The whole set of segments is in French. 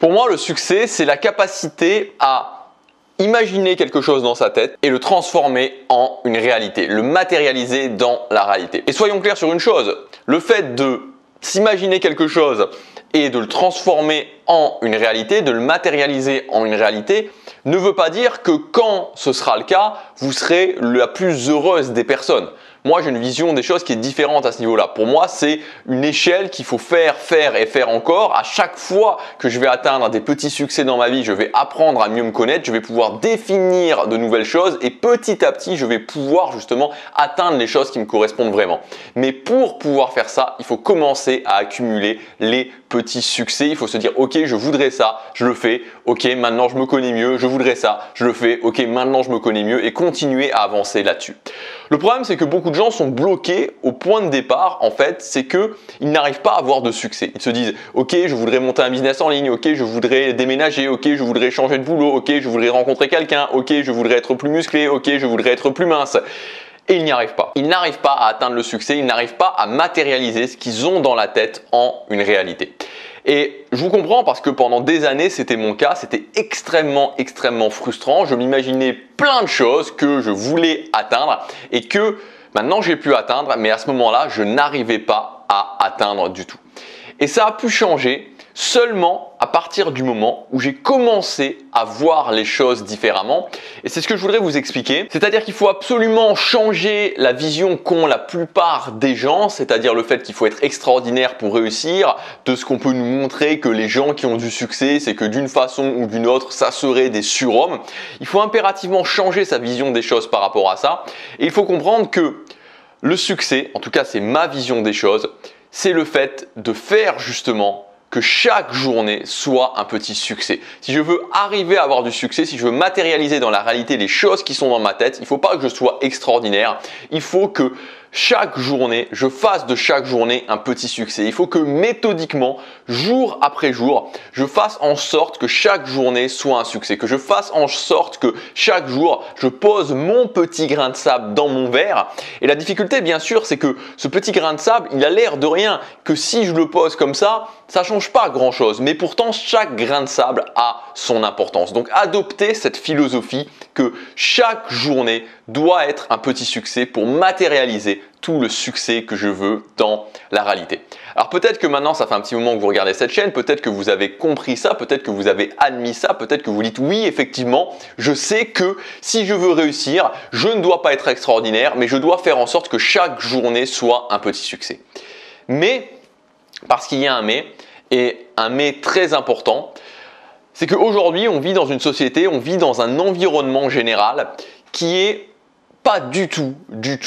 Pour moi, le succès, c'est la capacité à imaginer quelque chose dans sa tête et le transformer en une réalité, le matérialiser dans la réalité. Et soyons clairs sur une chose, le fait de s'imaginer quelque chose et de le transformer en une réalité, de le matérialiser en une réalité, ne veut pas dire que quand ce sera le cas, vous serez la plus heureuse des personnes. Moi, j'ai une vision des choses qui est différente à ce niveau-là. Pour moi, c'est une échelle qu'il faut faire et faire encore. À chaque fois que je vais atteindre des petits succès dans ma vie, je vais apprendre à mieux me connaître, je vais pouvoir définir de nouvelles choses et petit à petit, je vais pouvoir justement atteindre les choses qui me correspondent vraiment. Mais pour pouvoir faire ça, il faut commencer à accumuler les petits succès. Il faut se dire, ok, je voudrais ça, je le fais. Ok, maintenant je me connais mieux, je voudrais ça, je le fais. Ok, maintenant je me connais mieux et continuer à avancer là-dessus. Le problème, c'est que beaucoup de gens sont bloqués au point de départ, en fait, c'est qu'ils n'arrivent pas à avoir de succès. Ils se disent, ok, je voudrais monter un business en ligne, ok, je voudrais déménager, ok, je voudrais changer de boulot, ok, je voudrais rencontrer quelqu'un, ok, je voudrais être plus musclé, ok, je voudrais être plus mince. Et ils n'y arrivent pas. Ils n'arrivent pas à atteindre le succès, ils n'arrivent pas à matérialiser ce qu'ils ont dans la tête en une réalité. Et je vous comprends parce que pendant des années, c'était mon cas, c'était extrêmement frustrant. Je m'imaginais plein de choses que je voulais atteindre et que maintenant j'ai pu atteindre, mais à ce moment-là, je n'arrivais pas à atteindre du tout. Et ça a pu changer seulement à partir du moment où j'ai commencé à voir les choses différemment. Et c'est ce que je voudrais vous expliquer. C'est-à-dire qu'il faut absolument changer la vision qu'ont la plupart des gens, c'est-à-dire le fait qu'il faut être extraordinaire pour réussir, de ce qu'on peut nous montrer que les gens qui ont du succès, c'est que d'une façon ou d'une autre, ça serait des surhommes. Il faut impérativement changer sa vision des choses par rapport à ça. Et il faut comprendre que le succès, en tout cas c'est ma vision des choses, c'est le fait de faire justement que chaque journée soit un petit succès. Si je veux arriver à avoir du succès, si je veux matérialiser dans la réalité les choses qui sont dans ma tête, il ne faut pas que je sois extraordinaire, il faut que chaque journée, je fasse de chaque journée un petit succès. Il faut que méthodiquement, jour après jour, je fasse en sorte que chaque journée soit un succès, que je fasse en sorte que chaque jour, je pose mon petit grain de sable dans mon verre. Et la difficulté, bien sûr, c'est que ce petit grain de sable, il a l'air de rien, que si je le pose comme ça ne change pas grand-chose. Mais pourtant, chaque grain de sable a son importance. Donc, adoptez cette philosophie que chaque journée doit être un petit succès pour matérialiser tout le succès que je veux dans la réalité. Alors peut-être que maintenant, ça fait un petit moment que vous regardez cette chaîne, peut-être que vous avez compris ça, peut-être que vous avez admis ça, peut-être que vous dites oui, effectivement, je sais que si je veux réussir, je ne dois pas être extraordinaire, mais je dois faire en sorte que chaque journée soit un petit succès. Mais, parce qu'il y a un mais, et un mais très important, c'est qu'aujourd'hui, on vit dans une société, on vit dans un environnement général qui est pas du tout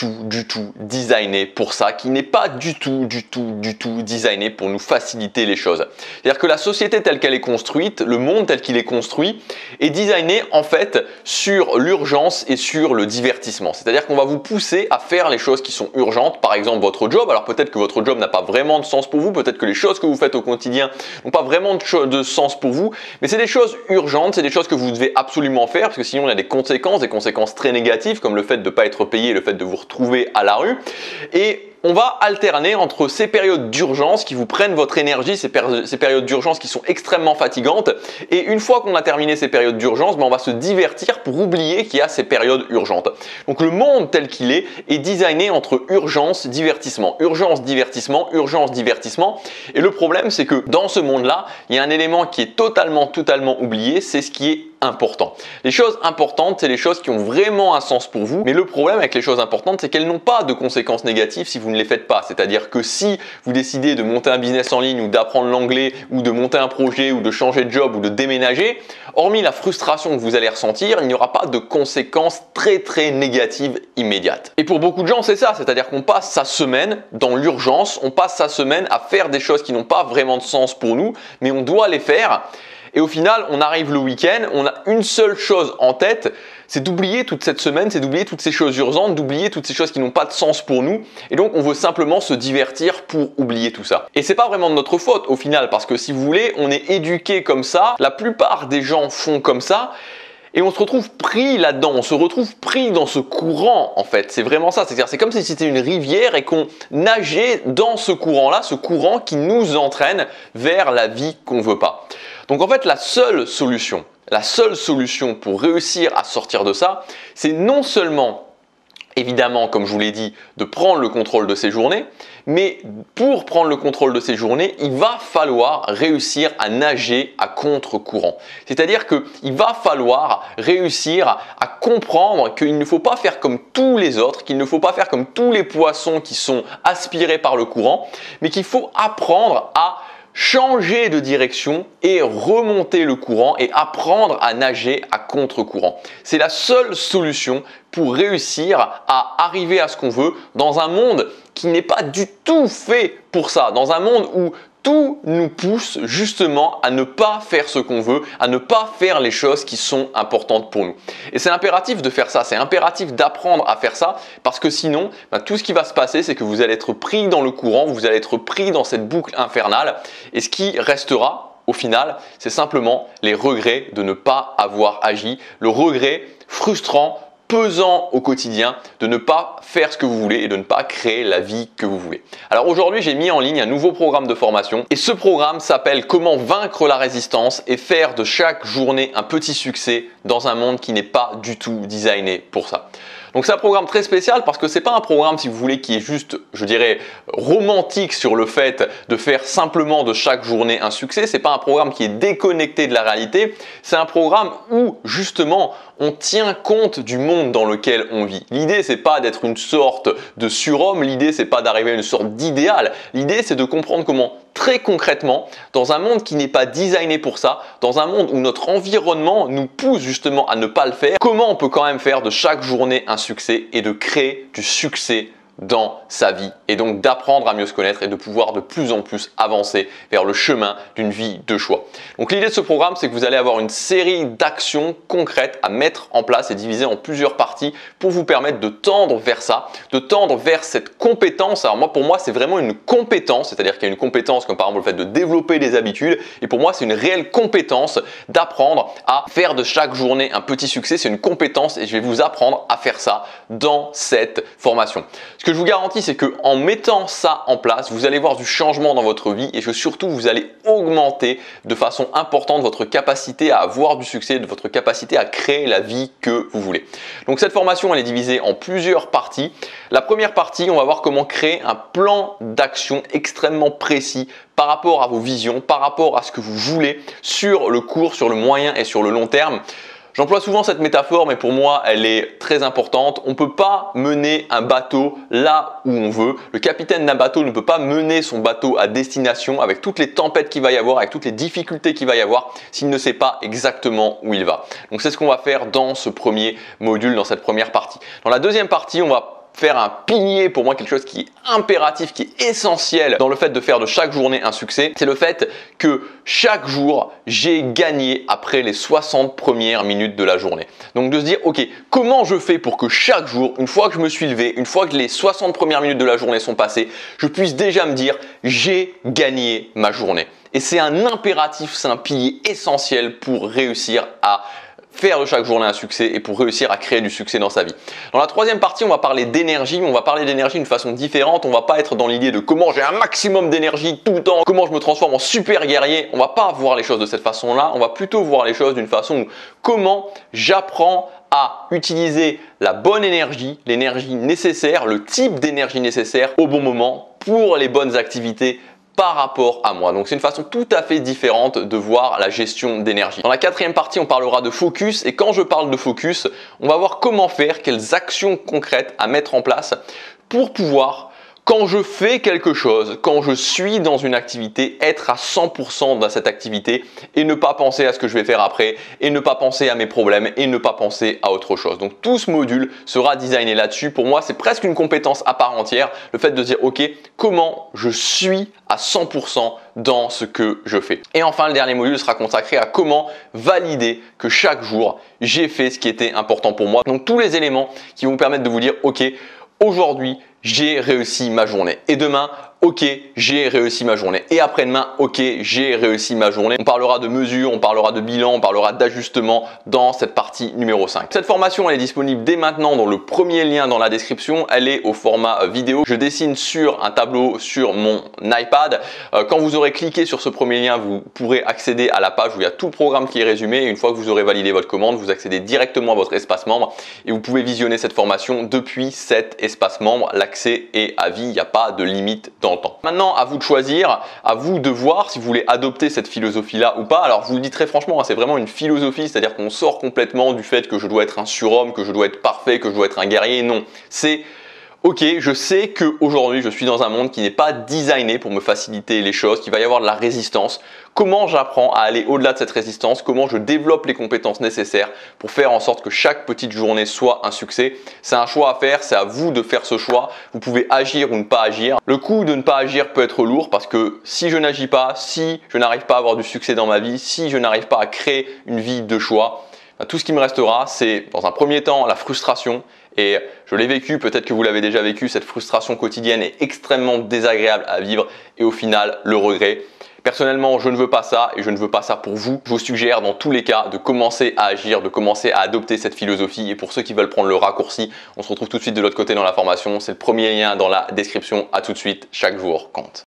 designé pour ça, qui n'est pas du tout designé pour nous faciliter les choses. C'est-à-dire que la société telle qu'elle est construite, le monde tel qu'il est construit, est designé en fait sur l'urgence et sur le divertissement. C'est-à-dire qu'on va vous pousser à faire les choses qui sont urgentes, par exemple votre job. Alors peut-être que votre job n'a pas vraiment de sens pour vous, peut-être que les choses que vous faites au quotidien n'ont pas vraiment de sens pour vous, mais c'est des choses urgentes, c'est des choses que vous devez absolument faire, parce que sinon il y a des conséquences très négatives, comme le fait de ne pas être payé, le fait de vous retrouver à la rue. Et on va alterner entre ces périodes d'urgence qui vous prennent votre énergie, ces périodes d'urgence qui sont extrêmement fatigantes. Et une fois qu'on a terminé ces périodes d'urgence, on va se divertir pour oublier qu'il y a ces périodes urgentes. Donc le monde tel qu'il est designé entre urgence, divertissement, urgence, divertissement, urgence, divertissement. Et le problème, c'est que dans ce monde-là, il y a un élément qui est totalement oublié, c'est ce qui est important. Les choses importantes, c'est les choses qui ont vraiment un sens pour vous. Mais le problème avec les choses importantes, c'est qu'elles n'ont pas de conséquences négatives si vous ne les faites pas. C'est-à-dire que si vous décidez de monter un business en ligne ou d'apprendre l'anglais ou de monter un projet ou de changer de job ou de déménager, hormis la frustration que vous allez ressentir, il n'y aura pas de conséquences très négatives immédiates. Et pour beaucoup de gens, c'est ça. C'est-à-dire qu'on passe sa semaine dans l'urgence, on passe sa semaine à faire des choses qui n'ont pas vraiment de sens pour nous, mais on doit les faire. Et au final, on arrive le week-end, on a une seule chose en tête, c'est d'oublier toute cette semaine, c'est d'oublier toutes ces choses urgentes, d'oublier toutes ces choses qui n'ont pas de sens pour nous. Et donc, on veut simplement se divertir pour oublier tout ça. Et c'est pas vraiment de notre faute au final, parce que si vous voulez, on est éduqué comme ça, la plupart des gens font comme ça. Et on se retrouve pris là-dedans, on se retrouve pris dans ce courant en fait, c'est vraiment ça, c'est-à-dire c'est comme si c'était une rivière et qu'on nageait dans ce courant-là, ce courant qui nous entraîne vers la vie qu'on veut pas. Donc en fait, la seule solution pour réussir à sortir de ça, c'est non seulement évidemment, comme je vous l'ai dit, de prendre le contrôle de ses journées, mais pour prendre le contrôle de ses journées, il va falloir réussir à nager à contre-courant. C'est-à-dire qu'il va falloir réussir à comprendre qu'il ne faut pas faire comme tous les autres, qu'il ne faut pas faire comme tous les poissons qui sont aspirés par le courant, mais qu'il faut apprendre à changer de direction et remonter le courant et apprendre à nager à contre-courant. C'est la seule solution pour réussir à arriver à ce qu'on veut dans un monde qui n'est pas du tout fait pour ça, dans un monde où tout nous pousse justement à ne pas faire ce qu'on veut, à ne pas faire les choses qui sont importantes pour nous. Et c'est impératif de faire ça, c'est impératif d'apprendre à faire ça parce que sinon, tout ce qui va se passer, c'est que vous allez être pris dans le courant, vous allez être pris dans cette boucle infernale et ce qui restera au final, c'est simplement les regrets de ne pas avoir agi, le regret frustrant, pesant au quotidien de ne pas faire ce que vous voulez et de ne pas créer la vie que vous voulez. Alors aujourd'hui, j'ai mis en ligne un nouveau programme de formation et ce programme s'appelle Comment vaincre la résistance et faire de chaque journée un petit succès dans un monde qui n'est pas du tout designé pour ça. Donc c'est un programme très spécial parce que c'est pas un programme, si vous voulez, qui est juste, je dirais, romantique sur le fait de faire simplement de chaque journée un succès. C'est pas un programme qui est déconnecté de la réalité. C'est un programme où justement on tient compte du monde dans lequel on vit. L'idée c'est pas d'être une sorte de surhomme. L'idée c'est pas d'arriver à une sorte d'idéal. L'idée c'est de comprendre comment très concrètement, dans un monde qui n'est pas designé pour ça, dans un monde où notre environnement nous pousse justement à ne pas le faire, comment on peut quand même faire de chaque journée un succès et de créer du succès dans sa vie et donc d'apprendre à mieux se connaître et de pouvoir de plus en plus avancer vers le chemin d'une vie de choix. Donc l'idée de ce programme, c'est que vous allez avoir une série d'actions concrètes à mettre en place et divisées en plusieurs parties pour vous permettre de tendre vers ça, de tendre vers cette compétence. Alors pour moi, c'est vraiment une compétence, c'est-à-dire qu'il y a une compétence comme par exemple le fait de développer des habitudes et pour moi, c'est une réelle compétence d'apprendre à faire de chaque journée un petit succès. C'est une compétence et je vais vous apprendre à faire ça dans cette formation. Ce que je vous garantis, c'est qu'en mettant ça en place, vous allez voir du changement dans votre vie et que surtout, vous allez augmenter de façon importante votre capacité à avoir du succès, de votre capacité à créer la vie que vous voulez. Donc cette formation, elle est divisée en plusieurs parties. La première partie, on va voir comment créer un plan d'action extrêmement précis par rapport à vos visions, par rapport à ce que vous voulez sur le court, sur le moyen et sur le long terme. J'emploie souvent cette métaphore, mais pour moi, elle est très importante. On ne peut pas mener un bateau là où on veut. Le capitaine d'un bateau ne peut pas mener son bateau à destination avec toutes les tempêtes qu'il va y avoir, avec toutes les difficultés qu'il va y avoir, s'il ne sait pas exactement où il va. Donc c'est ce qu'on va faire dans ce premier module, dans cette première partie. Dans la deuxième partie, on va faire un pilier, pour moi quelque chose qui est impératif, qui est essentiel dans le fait de faire de chaque journée un succès, c'est le fait que chaque jour j'ai gagné après les 60 premières minutes de la journée. Donc de se dire ok, comment je fais pour que chaque jour, une fois que je me suis levé, une fois que les 60 premières minutes de la journée sont passées, je puisse déjà me dire j'ai gagné ma journée. Et c'est un impératif, c'est un pilier essentiel pour réussir à faire de chaque journée un succès et pour réussir à créer du succès dans sa vie. Dans la troisième partie, on va parler d'énergie, mais on va parler d'énergie d'une façon différente. On va pas être dans l'idée de comment j'ai un maximum d'énergie tout le temps, comment je me transforme en super guerrier. On va pas voir les choses de cette façon-là. On va plutôt voir les choses d'une façon où comment j'apprends à utiliser la bonne énergie, l'énergie nécessaire, le type d'énergie nécessaire au bon moment pour les bonnes activités par rapport à moi. Donc c'est une façon tout à fait différente de voir la gestion d'énergie. Dans la quatrième partie, on parlera de focus et quand je parle de focus, on va voir comment faire, quelles actions concrètes à mettre en place pour pouvoir, quand je fais quelque chose, quand je suis dans une activité, être à 100% dans cette activité et ne pas penser à ce que je vais faire après et ne pas penser à mes problèmes et ne pas penser à autre chose. Donc tout ce module sera designé là-dessus. Pour moi, c'est presque une compétence à part entière, le fait de dire ok, comment je suis à 100% dans ce que je fais. Et enfin, le dernier module sera consacré à comment valider que chaque jour, j'ai fait ce qui était important pour moi. Donc tous les éléments qui vont vous permettre de vous dire ok, aujourd'hui, j'ai réussi ma journée. Et demain, ok, j'ai réussi ma journée. Et après-demain, ok, j'ai réussi ma journée. On parlera de mesures, on parlera de bilan, on parlera d'ajustement dans cette partie numéro 5. Cette formation, elle est disponible dès maintenant dans le premier lien dans la description. Elle est au format vidéo. Je dessine sur un tableau sur mon iPad. Quand vous aurez cliqué sur ce premier lien, vous pourrez accéder à la page où il y a tout le programme qui est résumé. Et une fois que vous aurez validé votre commande, vous accédez directement à votre espace membre et vous pouvez visionner cette formation depuis cet espace membre. L'accès est à vie, il n'y a pas de limite dans le temps. Maintenant, à vous de choisir, à vous de voir si vous voulez adopter cette philosophie-là ou pas. Alors, je vous le dis très franchement, c'est vraiment une philosophie, c'est-à-dire qu'on sort complètement du fait que je dois être un surhomme, que je dois être parfait, que je dois être un guerrier. Non, c'est ok, je sais qu'aujourd'hui, je suis dans un monde qui n'est pas designé pour me faciliter les choses, qu'il va y avoir de la résistance. Comment j'apprends à aller au-delà de cette résistance? Comment je développe les compétences nécessaires pour faire en sorte que chaque petite journée soit un succès? C'est un choix à faire, c'est à vous de faire ce choix. Vous pouvez agir ou ne pas agir. Le coût de ne pas agir peut être lourd parce que si je n'agis pas, si je n'arrive pas à avoir du succès dans ma vie, si je n'arrive pas à créer une vie de choix, tout ce qui me restera, c'est dans un premier temps la frustration. Et je l'ai vécu, peut-être que vous l'avez déjà vécu, cette frustration quotidienne est extrêmement désagréable à vivre et au final, le regret. Personnellement, je ne veux pas ça et je ne veux pas ça pour vous. Je vous suggère dans tous les cas de commencer à agir, de commencer à adopter cette philosophie. Et pour ceux qui veulent prendre le raccourci, on se retrouve tout de suite de l'autre côté dans la formation. C'est le premier lien dans la description. À tout de suite, chaque jour compte.